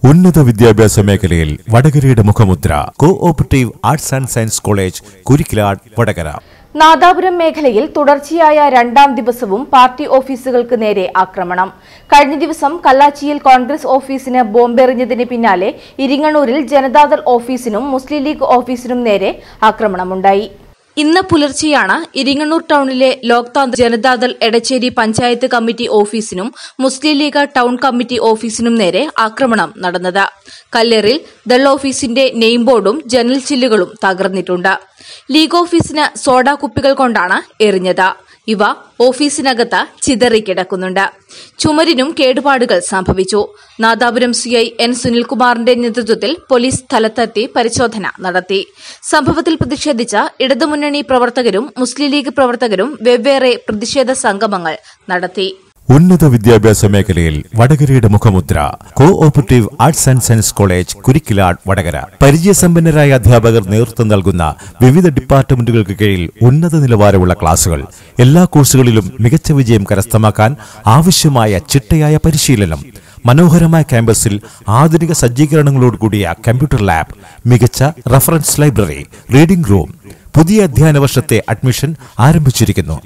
ഉന്നത വിദ്യാഭ്യാസ മേഖലയിൽ വടകരയുടെ മുഖമുദ്ര cooperative arts and science college Kurikkilad Vadakara. Nadapuram മേഖലയിൽ തുടർച്ചയായ രണ്ടാം ദിവസവും പാർട്ടി ഓഫീസുകൾക്ക് നേരെ ആക്രമണം. കഴിഞ്ഞ ദിവസം കല്ലാച്ചിയിൽ കോൺഗ്രസ് ഓഫീസിന് ബോംബെറിഞ്ഞതിന് പിന്നാലെ ഇരിങ്ങണ്ണൂരിൽ ജനതാദൾ ഓഫീസിനും മുസ്ലിം ലീഗ് ഓഫീസിനും നേരെ ആക്രമണമുണ്ടായി. ഇന്ന് പുലർച്ചെയാണ് ഇരിങ്ങണ്ണൂർ ടൌണിലെ ലോക്താന്ത്രിക് ജനതാദൾ എടച്ചേരി പഞ്ചായത്ത് കമ്മിറ്റി ഓഫീസിനും മുസ്ലിം ലീഗ് ടൌൺ കമ്മിറ്റി ഓഫീസിനും നേരെ ആക്രമണം നടന്നത്. കല്ലേറിൽ ദൾ ഓഫീസിന്റെ നെയിം ബോർഡും ജനൽ ചില്ലുകളും തകർന്നിട്ടുണ്ട്. ലീഗ് ഓഫീസിന് സോഡാ കുപ്പികൾ കൊണ്ടാണ് എറിഞ്ഞത്. ഇവ ഓഫീസിനകത്ത് ചിതറിക്കിടക്കുന്നുണ്ട്. ചുമരിനും കേടുപാടുകൾ സംഭവിച്ചു. നാദാപുരം സിഐ എൻ സുനിൽകുമാറിന്റെ നേതൃത്വത്തിൽ പോലീസ് സ്ഥലത്തെത്തി പരിശോധന നടത്തി. സംഭവത്തിൽ പ്രതിഷേധിച്ച ഇടതുമുന്നണി പ്രവർത്തകരും മുസ്ലിം ലീഗ് പ്രവർത്തകരും വെവ്വേറെ പ്രതിഷേധ സംഗമങ്ങൾ നടത്തി. ഉന്നത വിദ്യാഭ്യാസ മേഖലയിൽ വടകരയുടെ മുഖമുദ്ര cooperative arts and science college Kurikkilad Vadakara. പരിചയസമ്പന്നരായ അധ്യാപകർ നേതൃത്വം നൽകുന്ന വിവിധ ഡിപ്പാർട്ട്മെന്റുകൾക്ക് കീഴിൽ ഉന്നത നിലവാരമുള്ള ക്ലാസുകൾ, എല്ലാ കോഴ്സുകളിലും മികച്ച വിജയം കരസ്ഥമാക്കാൻ ആവശ്യമായ ചിട്ടയായ പരിശീലനം, മനോഹരമായ ക്യാമ്പസിൽ ആധുനിക സജ്ജീകരണങ്ങളോടുകൂടിയ കമ്പ്യൂട്ടർ ലാബ്, മികച്ച റഫറൻസ് ലൈബ്രറി, റീഡിംഗ് റൂം. പുതിയ അധ്യയന വർഷത്തെ അഡ്മിഷൻ ആരംഭിച്ചിരിക്കുന്നു.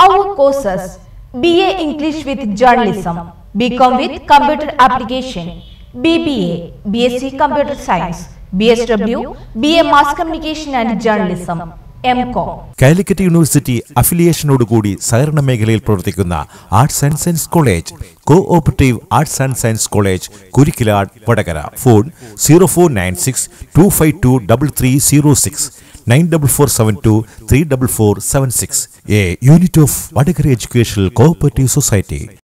BA English with Journalism, BCom with Computer Application, BBA, BSc Computer Science, BSW, BA Mass Communication and Journalism, MCom. Calicut university അഫിലിയേഷനോടുകൂടി സഹകരണ മേഖലയിൽ പ്രവർത്തിക്കുന്ന arts and science college cooperative arts and science college Kurikkilad Vadakara. Phone 0496 252 3306 94472 34476. A unit of Vadagara Educational Cooperative Society.